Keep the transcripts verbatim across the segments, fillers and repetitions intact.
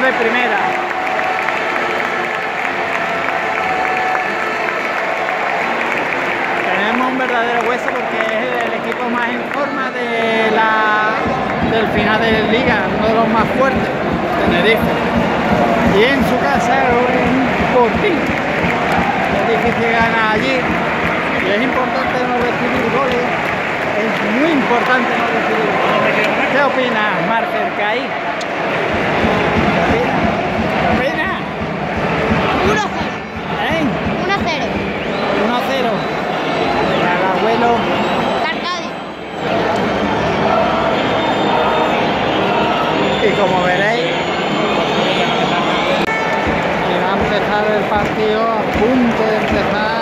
de primera. Tenemos un verdadero hueso porque es el equipo más en forma de la, del final de la liga, uno de los más fuertes, Tenerife. Y en su casa es un fortín. Es difícil ganar allí y es importante no recibir goles. Es muy importante no recibir goles. ¿Qué opinas, Marcel, que ahí? ¿Qué opinas? ¿Qué opinas? uno a cero. ¿Eh? uno a cero. uno a cero. Al abuelo. Carcadi. Y como veréis, va a empezar el partido, a punto de empezar.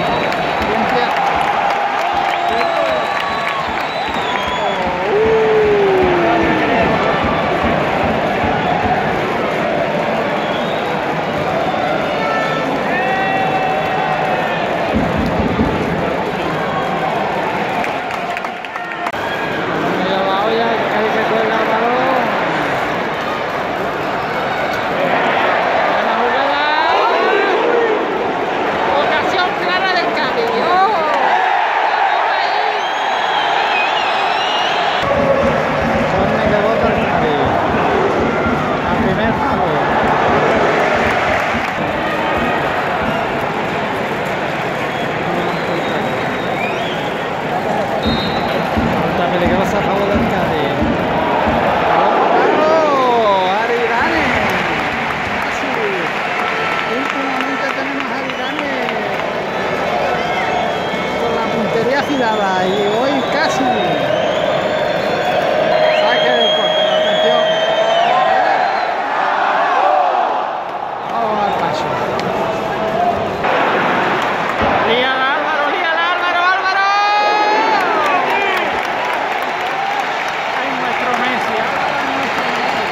Y hoy casi saque del portero, atención. Vamos al paso. Lía al Álvaro, lía al Álvaro, Álvaro. Ay, nuestro Messi, Álvaro, nuestro Messi.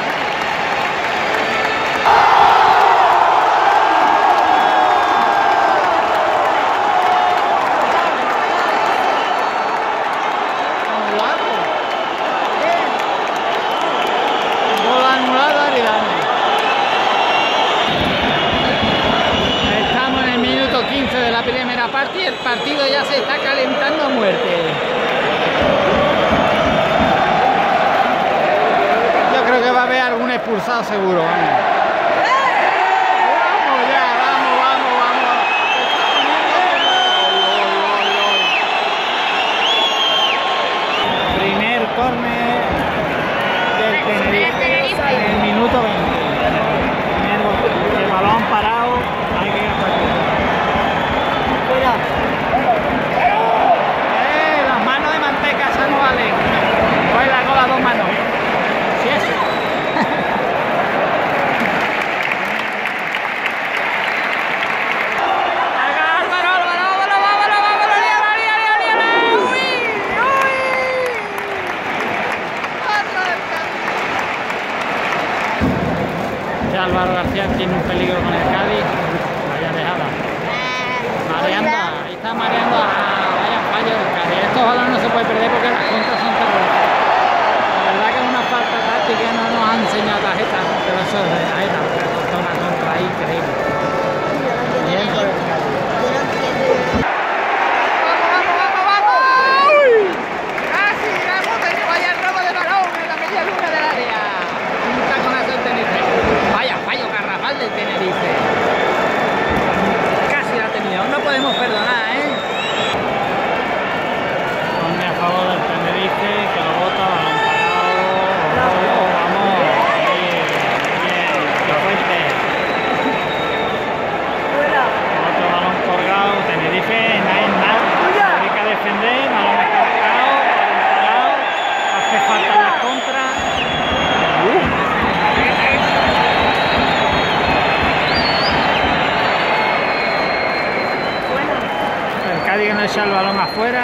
Y el partido ya se está calentando a muerte. Yo creo que va a haber algún expulsado seguro. Vamos, vamos ya, vamos, vamos, vamos. Primer córner del Tenerife en el minuto veinte. El balón parado, hay que gastar. Eh, las manos de manteca esas no valen. Baila con las dos manos. ¿Sí es? Álvaro, Álvaro, Álvaro, Álvaro, Álvaro, líala, líala, líala. ¡Uy! ¡Uy! Ya Álvaro García tiene un peligro con el Cádiz. Vaya dejada. Mareando, ahí está mareando a vaya fallo del Cádiz. Estos balones no se puede perder porque las contras son terroristas. La verdad que es una falta táctica y no nos han enseñado tarjeta, pero eso es de tarjeta, porque falta una contra ahí increíble. Bien por el Cádiz. ¡Vamos, vamos, vamos, vamos! ¡Uy! Casi llegamos, vaya el robo de balón en la media luna del área. Un taconazo del Tenerife. Vaya fallo garrafal del Tenerife. No podemos perdonar, ¿eh? Ponme a favor del Tenerife, que lo bota, balón parado. Vamos, bien, bien, que fuerte. Otro balón colgado, Tenerife, nada en nada. Se dedica a defender, balón colgado, balón parado. Hace falta las contras. Uh. Cádiz que no echa el balón afuera.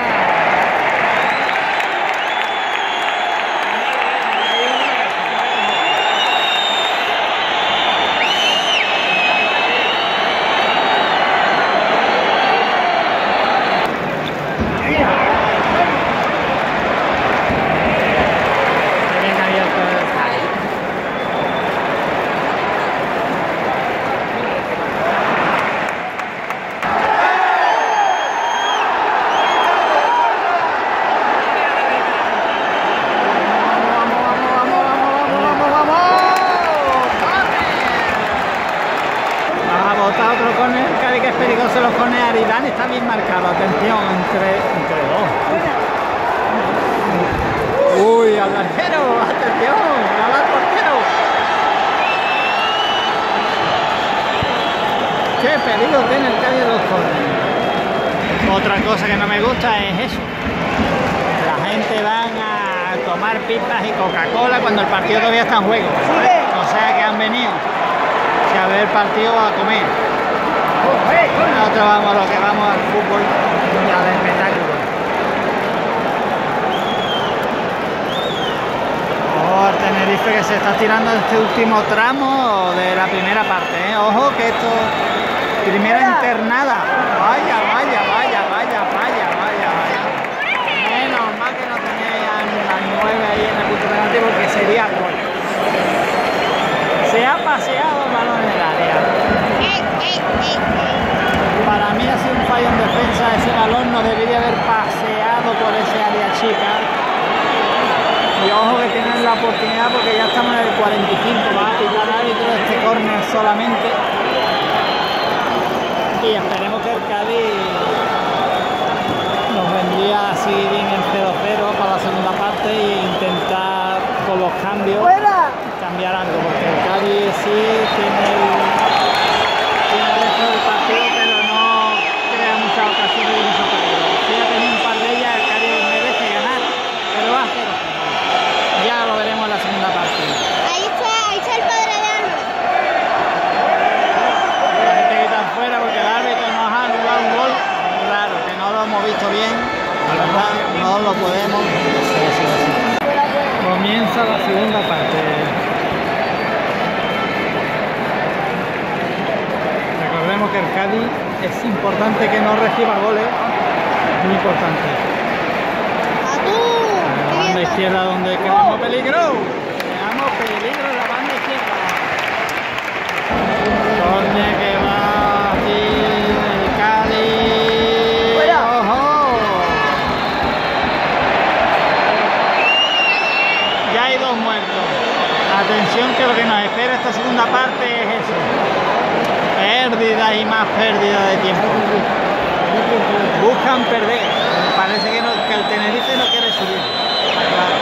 peligroso los corners. Aridane está bien marcado, atención, entre, entre dos. Uy, al arquero, atención, al portero. Qué peligro tiene el Cádiz de los corners. Otra cosa que no me gusta es eso. La gente van a tomar pipas y Coca-Cola cuando el partido todavía está en juego. O sea que han venido a ver el partido a comer. Nosotros vamos a lo que vamos al fútbol y al espectáculo. Oh, el Tenerife que se está tirando este último tramo de la primera parte, ¿eh? Ojo que esto, primera internada. Vaya, vaya, vaya, vaya, vaya, vaya, vaya. Menos mal que no tenéis a las nueve ahí en el punto penalti porque sería gol. Se ha paseado el balón en el área. Para mí ha sido un fallo en defensa. Ese balón no debería haber paseado por ese área chica. Y ojo que tienen la oportunidad porque ya estamos en el cuarenta y cinco. Va a pitar el árbitro de este córner solamente. Y esperemos que el Cádiz nos vendría así bien el cero cero para la segunda parte e intentar con los cambios cambiar algo, porque el Cádiz sí tiene el, tiene el resto del partido, pero no crea muchas ocasiones y muchos peligros. Si ha tenido un par de ellas, el Cádiz merece ganar, pero va a cero cero. Ya lo veremos en la segunda parte. Ahí está, ahí está el padre de Álvaro. La gente grita afuera porque el árbitro nos ha anulado un gol. Claro, que no lo hemos visto bien, la verdad, no lo podemos. Sí, sí, sí. Comienza la segunda parte. Recordemos que el Cádiz es importante que no reciba goles, muy importante. La banda izquierda donde creamos peligro, creamos peligro en la banda izquierda. Córner que va aquí el Cádiz. ¡Ojo! Ya hay dos muertos. Atención que lo que nos espera esta segunda parte es eso. Pérdida y más pérdida de tiempo. Buscan perder. Parece que, no, que el Tenerife no quiere subir. Claro.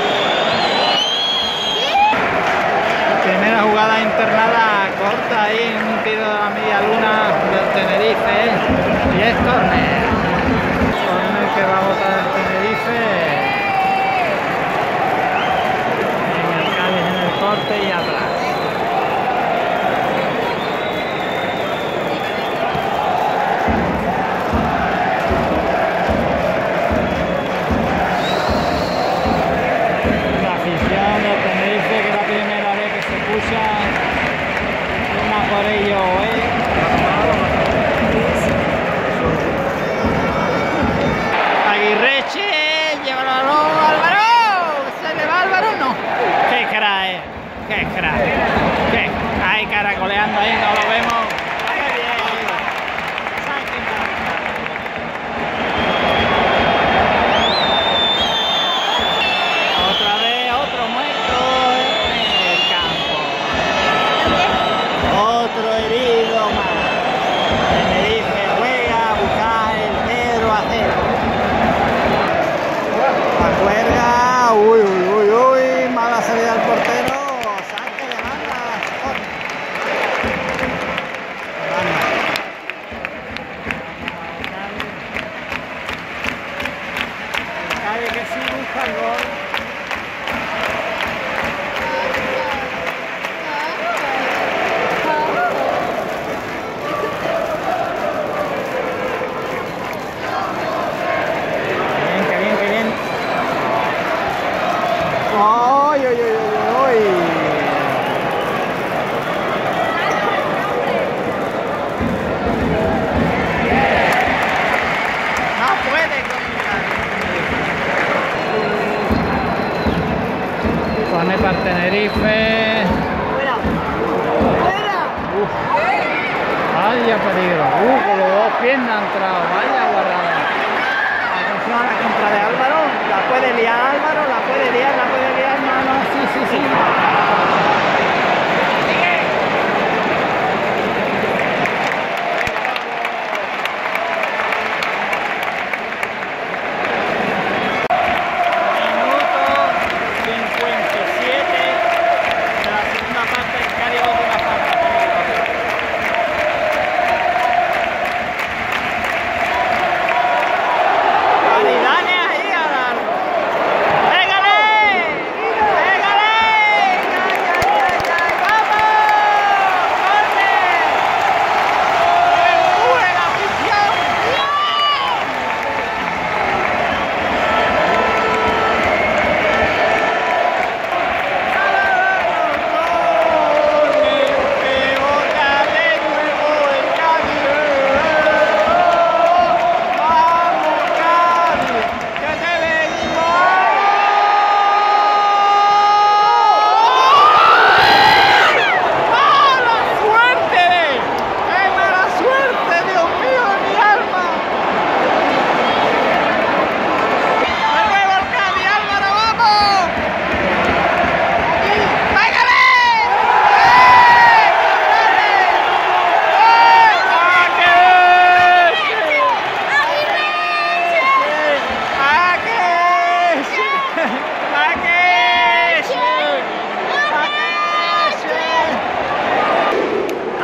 Primera jugada internada corta ahí en un tiro de la media luna del Tenerife. Y es córner. Córner que va a botar el Tenerife. En el Cádiz en el corte y atrás. Por ello, ¿eh? Aguirreche, lleva la balón, Álvaro, se le va Álvaro, no. Qué crack, eh. Qué crack, qué, ahí caracoleando ahí, no lo vemos. Qué bien. Otra vez, otro muerto en el campo. Otro herido más. Tenerife juega a buscar el cero a cero. La cuerda, uy, uy, uy, uy, mala salida del portero. Saque de banda. El Cádiz que sí busca el gol. ¡Ay, ay, ay, ay, ay! No puede pone para el Tenerife. Fuera. Fuera. Uf. Vaya peligro. Uh, con los dos piernas ha entrado. Vaya guardada. Atención a la contra de Álvaro. La puede liar Álvaro, la puede liar, la puede liar. No, no, sí, sí, sí.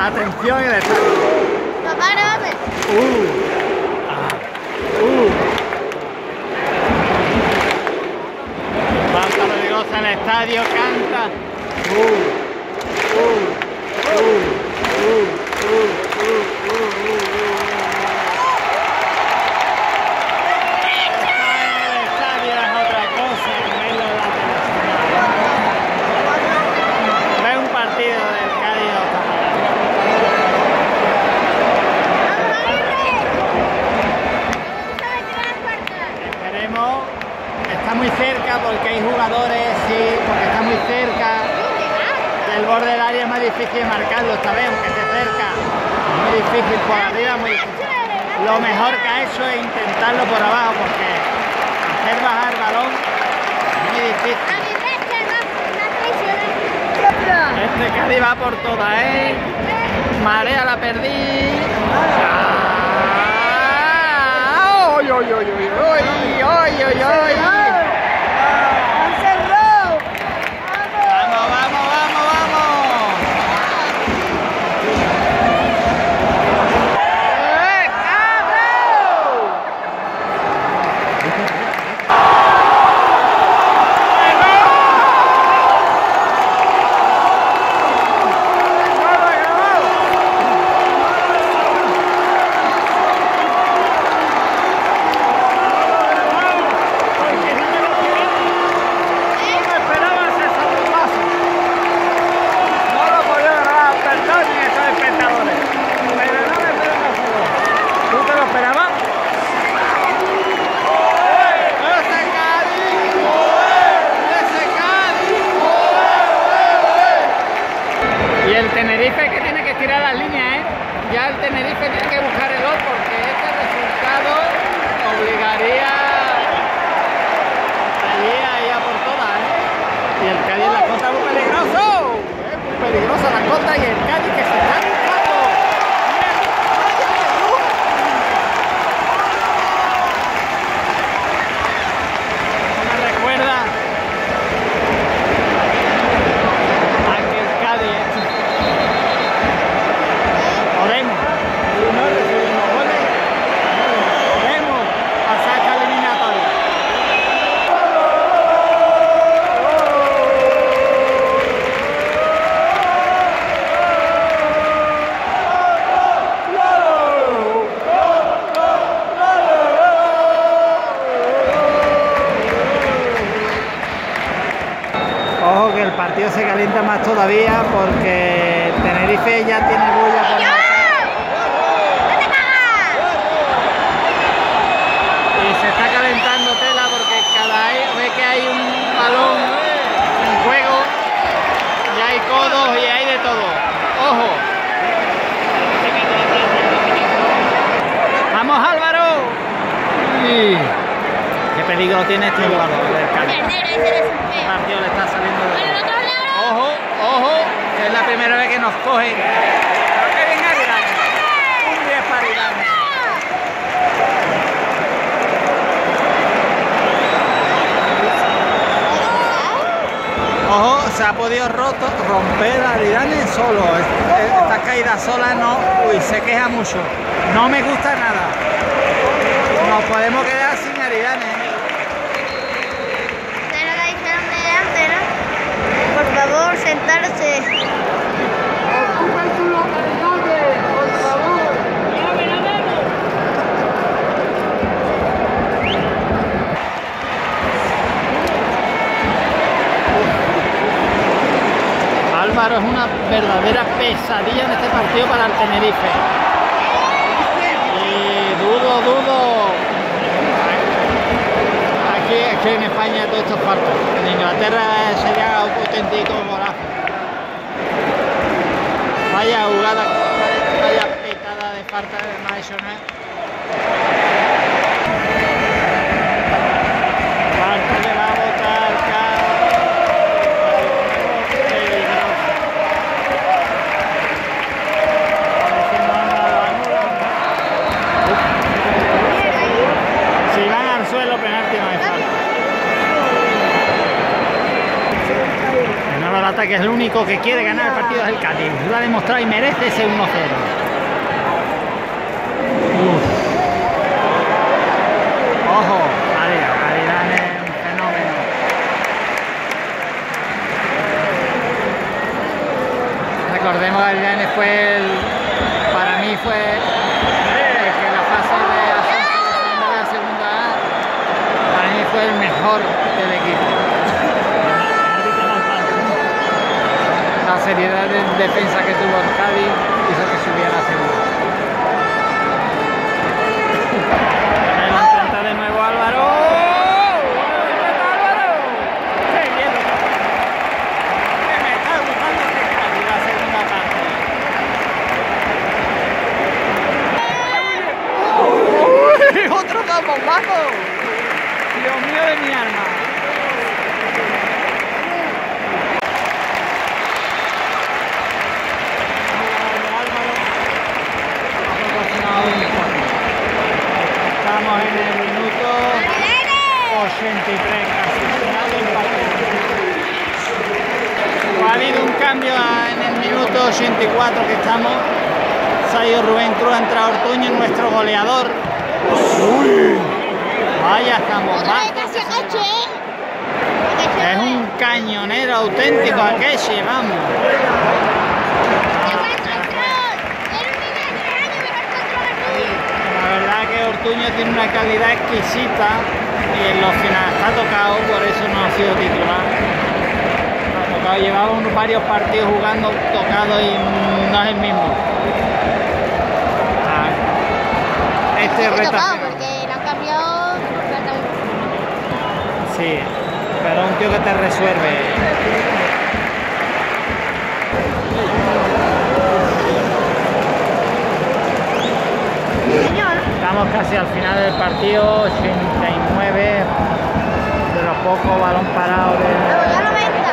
Atención el estadio. Papá, grábame. Uh. Ah. Uh. Falta peligrosa en el estadio, canta. Uh. Uh. Uh. Uh. Uh. Uh. Uh. Uh. Uh. Está muy cerca porque hay jugadores, sí, porque está muy cerca del borde del área, es más difícil marcarlo esta vez, aunque esté cerca, es muy difícil por arriba, muy difícil. Lo mejor que ha hecho es intentarlo por abajo, porque hacer bajar el balón es muy difícil. Este Cádiz va por todas, ¿eh? Marea la perdí. ¡Ah! ¡Oy, oy, oy, oy, oy, oy, oy, oy! Tenerife que tiene que tirar las líneas, ¿eh? Ya el Tenerife tiene que buscar el gol porque este resultado obligaría allí a ir a por todas, ¿eh? Y el Cádiz en la contra es muy peligroso, es muy peligrosa la contra y el Cádiz que se está buscando. Me recuerda a que el Cádiz podemos, no recibimos goles, podemos pasar esta eliminatoria. Ojo que el partido se calienta más todavía porque Tenerife ya tiene bulla por la... Se está calentando tela porque cada vez que hay un balón en juego ya hay codos y hay de todo. ¡Ojo! ¡Vamos, Álvaro! ¡Uy! ¡Qué peligro tiene este jugador del Cádiz! El partido le está saliendo de... ¡Ojo! ¡Ojo! Que es la primera vez que nos cogen. Pero que venga Aridane. Un diez para Aridane. Ojo, se ha podido roto, romper a Aridane solo. Esta caída sola no, uy, se queja mucho. No me gusta nada. Nos podemos quedar sin Aridane. Pero la dijeron de antes, ¿no? Por favor, sentarse. Ocupen sus localidades, por favor. Álvaro es una verdadera pesadilla en este partido para el Tenerife. Y dudo, dudo. Aquí es que en España todo esto falta. En Inglaterra sería un auténtico golazo. Vaya jugada, vaya petada de falta de no ha hecho nada. Falta que va a botar si van al suelo, penalti no hay falta. Menos el ataque es el único que quiere ganar el partido es el Cádiz. Lo ha demostrado y merece ese uno cero. Ojo, Aridane es un fenómeno. Recordemos que Aridane fue el, para mí fue el que en la fase de ascenso de la segunda A, para mí fue el mejor del equipo. La seriedad de defensa que tuvo el Cádiz hizo que subiera a segunda. Lo intenta de nuevo Álvaro. ¡Lo intenta Álvaro! ¡Qué bien! Que me está gustando este Cádiz la segunda parte. ¡Uy! ¡Otro dos bombazos! Dios mío de mi alma. Estamos en el minuto ochenta y tres, casi final del partido. Ha habido un cambio en el minuto ochenta y cuatro que estamos. Se ha ido Rubén Cruz, ha entrado Ortuño, nuestro goleador. Uy, vaya, estamos más. Es un cañonero auténtico Akeche, vamos. Ortuño tiene una calidad exquisita y en los finales está tocado, por eso no ha sido titular. Ha tocado, llevaba unos varios partidos jugando tocado y no es el mismo. Ah, este es tocado porque lo han cambiado. Sí, pero un tío que te resuelve. Estamos casi al final del partido, ochenta y nueve, de los pocos balón parado de... ya noventa.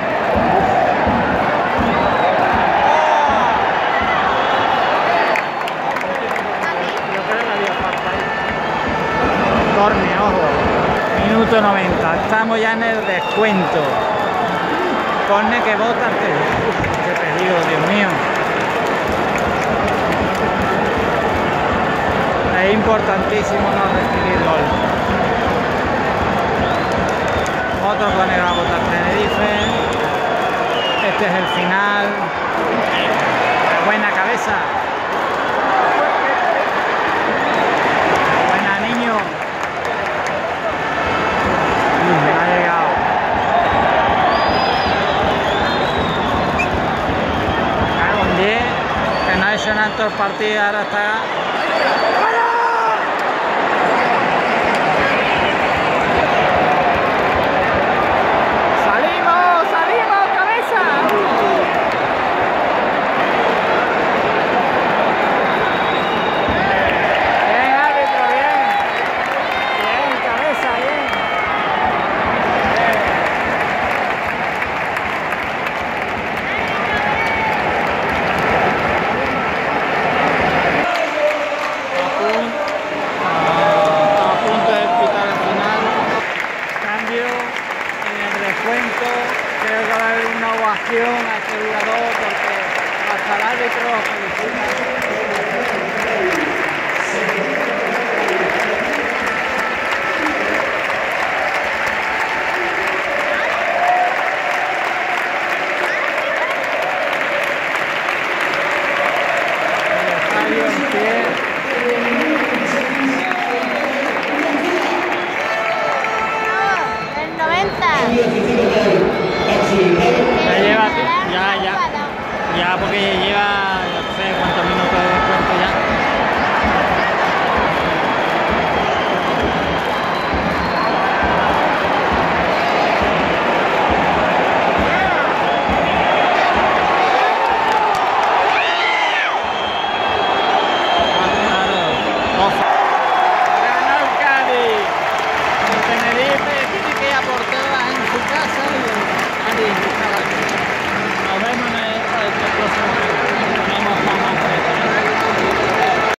Yo creo que había falta ahí. Corne, ojo. Minuto noventa, estamos ya en el descuento. Corne que bota, qué peligro, Dios mío. Es importantísimo no recibir gol. Otro con el va a botar Tenerife. Este es el final. Buena cabeza. Buena, niño. Ha llegado. Cago en diez. Que no ha hecho nada en todo el partido. Ahora está... Creo que va a haber una ovación a este jugador porque hasta el árbitro lo felicita. El estadio en pie. El noventa. Ya lleva, ya, ya, ya porque lleva